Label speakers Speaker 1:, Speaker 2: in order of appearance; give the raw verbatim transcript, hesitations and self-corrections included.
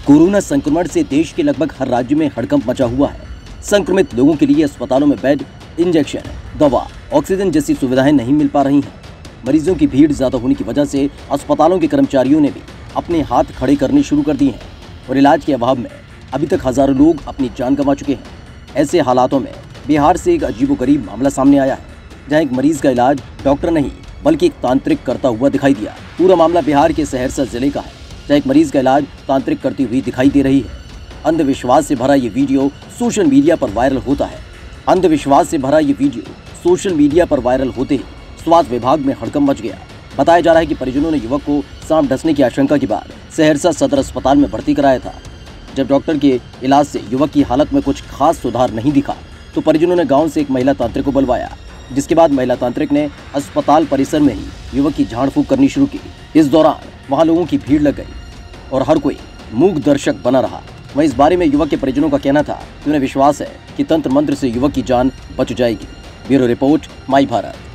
Speaker 1: Corona संक्रमण से देश के लगभग हर राज्य में हड़कंप मचा हुआ है। संक्रमित लोगों के लिए अस्पतालों में बेड, इंजेक्शन, दवा, ऑक्सीजन जैसी सुविधाएं नहीं मिल पा रही हैं। मरीजों की भीड़ ज्यादा होने की वजह से अस्पतालों के कर्मचारियों ने भी अपने हाथ खड़े करने शुरू कर दिए हैं और इलाज के अभाव में अभी तक हजारों लोग अपनी जान गंवा चुके हैं। ऐसे हालातों में बिहार से एक अजीबोगरीब मामला सामने आया है, जहां एक मरीज का इलाज डॉक्टर नहीं बल्कि एक तांत्रिक करता हुआ दिखाई दिया। पूरा मामला बिहार के सहरसा जिले का है, जहां एक मरीज का इलाज तांत्रिक करती हुई दिखाई दे रही है। अंधविश्वास से भरा ये वीडियो सोशल मीडिया पर वायरल होता है। अंधविश्वास से भरा ये वीडियो सोशल मीडिया पर वायरल होते ही स्वास्थ्य विभाग में हड़कंप मच गया। बताया जा रहा है कि परिजनों ने युवक को सांप डसने की आशंका के बाद सहरसा सदर अस्पताल में भर्ती कराया था। जब डॉक्टर के इलाज से युवक की हालत में कुछ खास सुधार नहीं दिखा तो परिजनों ने गांव से एक महिला तांत्रिक को बुलवाया, जिसके बाद महिला तांत्रिक ने अस्पताल परिसर में ही युवक की झाड़ फूंक करनी शुरू की। इस दौरान वहां लोगों की भीड़ लग गई और हर कोई मूक दर्शक बना रहा। वहीं इस बारे में युवक के परिजनों का कहना था कि उन्हें विश्वास है कि तंत्र मंत्र से युवक की जान बच जाएगी। Bureau report, my Bharat.